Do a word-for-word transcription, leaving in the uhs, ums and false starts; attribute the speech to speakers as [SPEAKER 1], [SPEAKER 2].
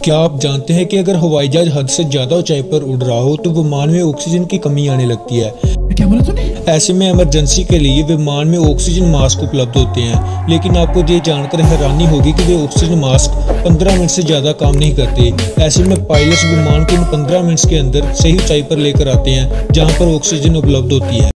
[SPEAKER 1] क्या आप जानते हैं कि अगर हवाई जहाज हद से ज्यादा ऊंचाई पर उड़ रहा हो तो विमान में ऑक्सीजन की कमी आने लगती है।
[SPEAKER 2] क्या बोला तूने?
[SPEAKER 1] ऐसे में इमरजेंसी के लिए विमान में ऑक्सीजन मास्क उपलब्ध होते हैं, लेकिन आपको ये जानकर हैरानी होगी कि वे ऑक्सीजन मास्क पंद्रह मिनट से ज्यादा काम नहीं करते। ऐसे में पायलट्स विमान को इन पंद्रह मिनट के अंदर सही ऊंचाई पर लेकर आते हैं जहां पर ऑक्सीजन उपलब्ध होती है।